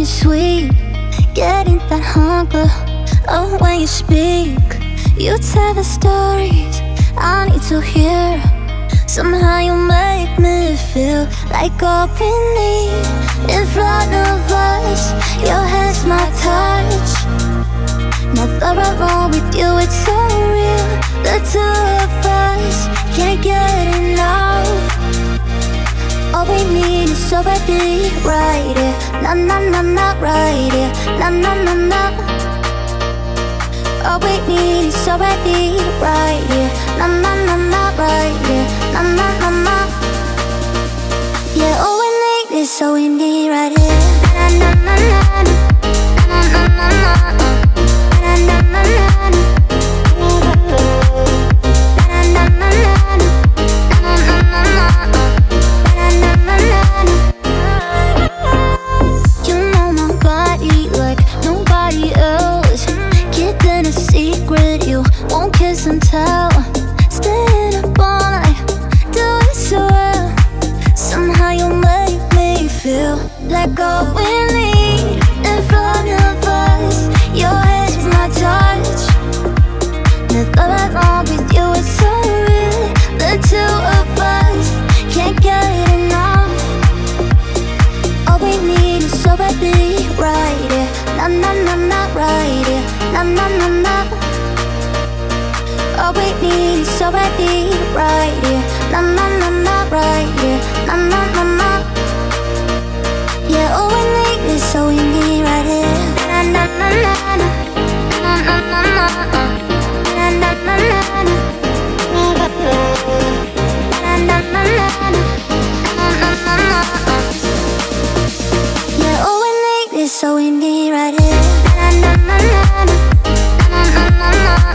me sweet, getting that hunger. Oh, when you speak, you tell the stories I need to hear. Somehow you make me feel like all we need in front of us. Your hand's my touch. Never alone with you, it's so real. The two of us can't get enough. All we need is already right here. Na na na na, right here. Na na na na. All we need is already right here. Na na na na, right here. Na na na na. Yeah, all we need is all we need right here. Na na na na na. Na na na na. Na na na na. Na na na na. You know my body like nobody else. Keeping a secret, you won't kiss and tell. Staying up all night, do it so well. Somehow you make me feel like all we need in front of us. Your head is my touch. Never alone with you, it's so real. The two of us can't get enough. All we need is already right here. Na na na na, right here. Na na na na. All we need is already right here. Na na na na, right here. Na na na na. Yeah, all we need is all we need right here. Na na na na na. Na na na na. Na na na na. Na na na na. Yeah, all we need is all we need right here. Na na na na. Na na na na.